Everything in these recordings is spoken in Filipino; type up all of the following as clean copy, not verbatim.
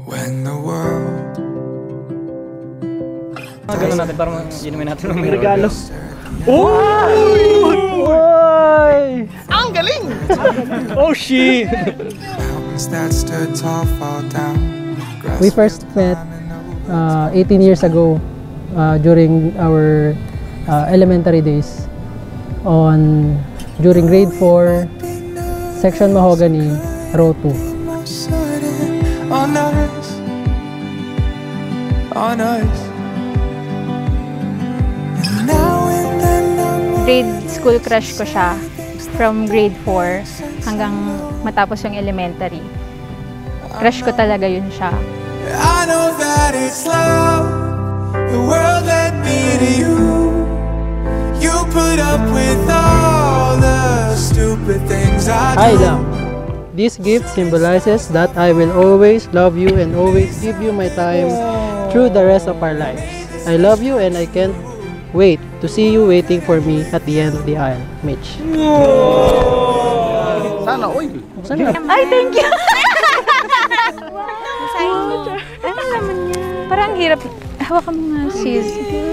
When the world Ganun natin para inumin natin ng regalo. Oy! Ang galing! Oh shit! mountains that stood tall fall down. We first met 18 years ago during our elementary days during grade 4, section Mahogany, row 2. On us, on us. And now and then Grade school crush ko siya from grade 4 hanggang matapos yung elementary. Crush ko talaga yun siya. I know that it's love. The world led me to you. You put up with all the stupid things I do. Aida, this gift symbolizes that I will always love you and always give you my time through the rest of our lives. I love you and I can't wait to see you waiting for me at the end of the aisle. Mitch. Sana, oy! Ay, thank you! Ano naman niya? Parang hirap. Hawakan mo nga, sis.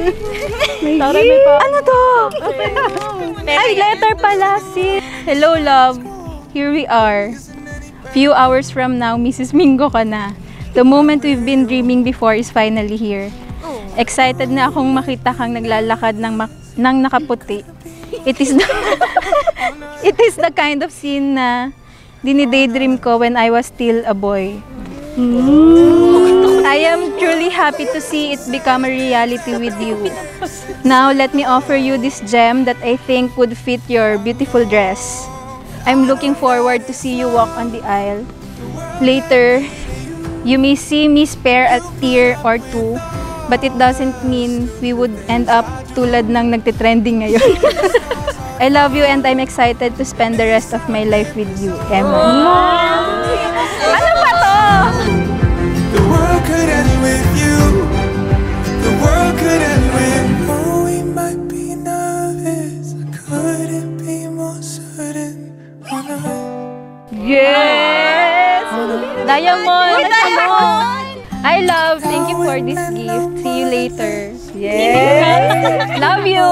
Ano to? Ay, letter pala, sis. Hello, love. Here we are. Few hours from now, Mrs. Mingo ka na. The moment we've been dreaming before is finally here. Excited na akong makita kang naglalakad ng nakaputi. It is the kind of scene na dinidaydream ko when I was still a boy. I am truly happy to see it become a reality with you. Now, let me offer you this gem that I think would fit your beautiful dress. I'm looking forward to see you walk on the aisle. Later, you may see me spare a tear or two, but it doesn't mean we would end up tulad ng nagtitrending ngayon. I love you and I'm excited to spend the rest of my life with you, Emma. Ano ba to? The world could end with you. The world could end with. Oh, we might be nervous. I couldn't be more certain. Yes! Diamond! I love. Thank you for this gift. See you later. Yes! Love you!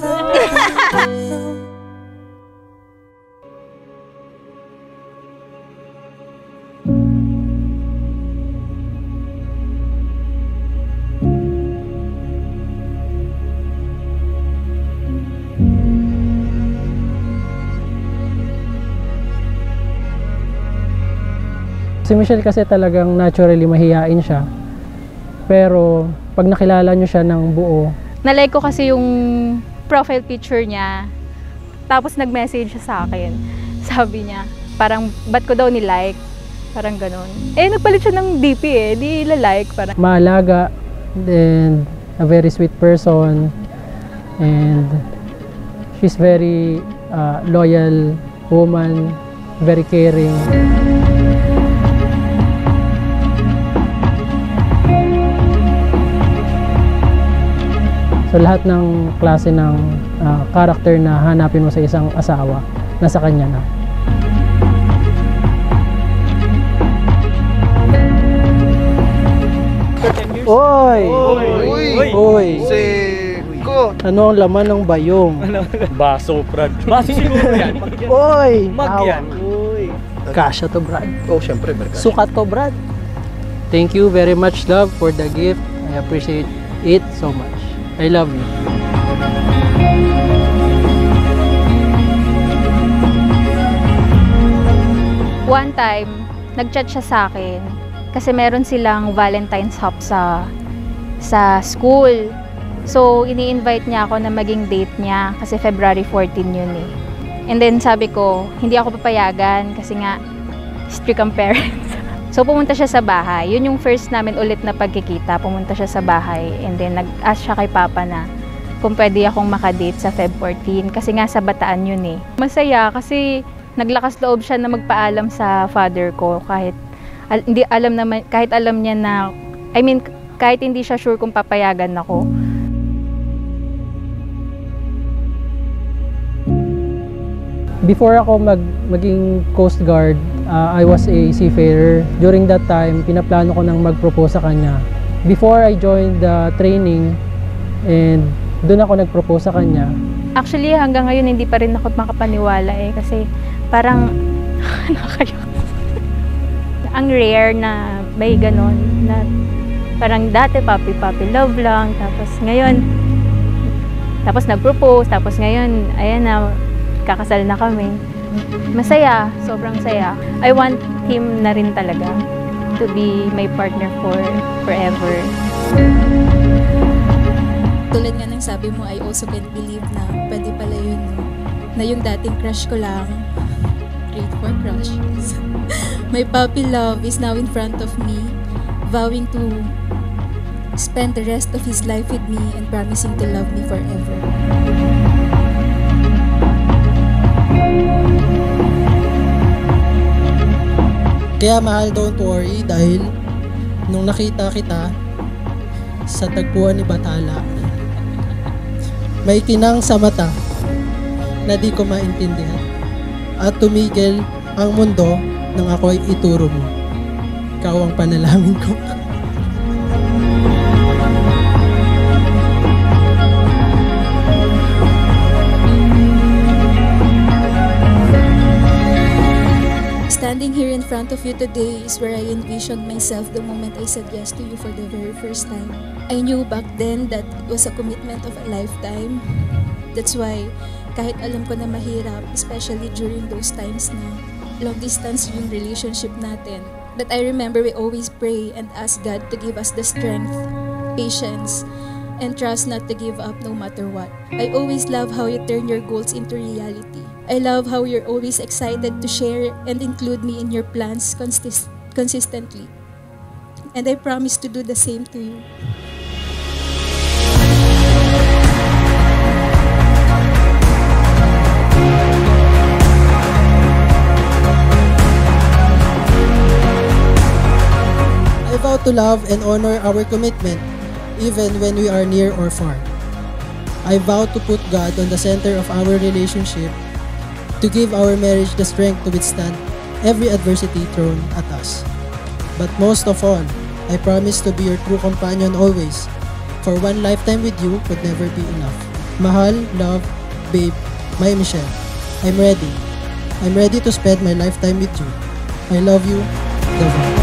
Si Michelle kasi talagang naturally mahiyain siya. Pero pag nakilala nyo siya ng buo, Nalike ko kasi yung profile picture niya. Tapos nag-message siya sa akin. Sabi niya, parang ba't ko daw ni-like? Parang ganun. Eh, nagpalit siya ng DP eh. Di la-like. Parang maalaga, and a very sweet person, and she's very loyal woman, very caring. So lahat ng klase ng character na hanapin mo sa isang asawa, nasa kanya na. Oy! Oy! Seko! Ano ang laman ng bayong? Baso, Brad. Baso siguro yan. Oy! Mag yan. Uy! Kasya to, Brad. Oh, syempre, Berkas. Sukat to, Brad. Thank you very much, love, for the gift. I appreciate it so much. I love you. one time, nag-chat siya sa akin kasi meron silang Valentine's hop sa school. So, ini-invite niya ako na maging date niya kasi February 14 yun eh. And then sabi ko, hindi ako papayagan kasi nga strict ang parents. So, pumunta siya sa bahay. Yun yung first namin ulit na pagkikita. Pumunta siya sa bahay and then nag-ask siya kay Papa na kung pwede akong makadate sa Feb 14 kasi nga sa Bataan yun eh. Masaya kasi naglakas loob siya na magpaalam sa father ko kahit alam niya na, kahit hindi siya sure kung papayagan ako. Before ako maging Coast Guard, I was a seafarer. During that time, pinaplano ko nang mag-propose sa kanya. Before I joined the training, and doon ako nag-propose sa kanya. Actually, hanggang ngayon hindi pa rin ako makapaniwala kasi parang nakakayak. Ang rare na may ganon na parang dati puppy love lang, tapos ngayon nag-propose, tapos ngayon ayan na, kakasal na kami. Masaya, sobrang saya. I want him na rin talaga to be my partner for forever. Tulad nga ng sabi mo, I also can't believe na pwede pala yun, na yung dating crush ko lang, grade 4 crush, my puppy love is now in front of me, vowing to spend the rest of his life with me and promising to love me forever. Kaya mahal, don't worry, dahil nung nakita kita sa tagpuan ni Bathala, may kinang sa mata na di ko maintindihan at tumigil ang mundo nang ako'y ituro mo. Ikaw ang panalangin ko. Standing here in front of you today is where I envisioned myself the moment I said yes to you for the very first time. I knew back then that it was a commitment of a lifetime. That's why, kahit alam ko na mahirap, especially during those times na long distance yung relationship natin, but I remember we always pray and ask God to give us the strength, patience, and trust not to give up no matter what. I always love how you turn your goals into reality. I love how you're always excited to share and include me in your plans consistently. And I promise to do the same to you. I vow to love and honor our commitment, even when we are near or far. I vow to put God on the center of our relationship, to give our marriage the strength to withstand every adversity thrown at us. But most of all, I promise to be your true companion always, for one lifetime with you would never be enough. Mahal, love, babe, my Michelle, I'm ready. I'm ready to spend my lifetime with you. I love you, Davao.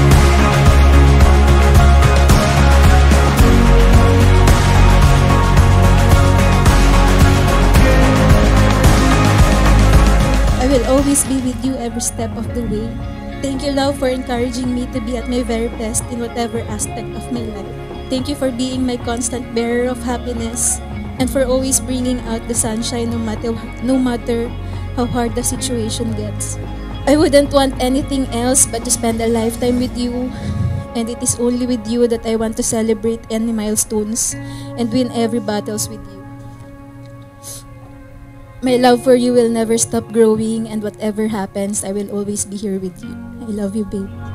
I will always be with you every step of the way. Thank you, love, for encouraging me to be at my very best in whatever aspect of my life. Thank you for being my constant bearer of happiness and for always bringing out the sunshine no matter how hard the situation gets. I wouldn't want anything else but to spend a lifetime with you, and it is only with you that I want to celebrate any milestones and win every battles with you. My love for you will never stop growing, and whatever happens, I will always be here with you. I love you, babe.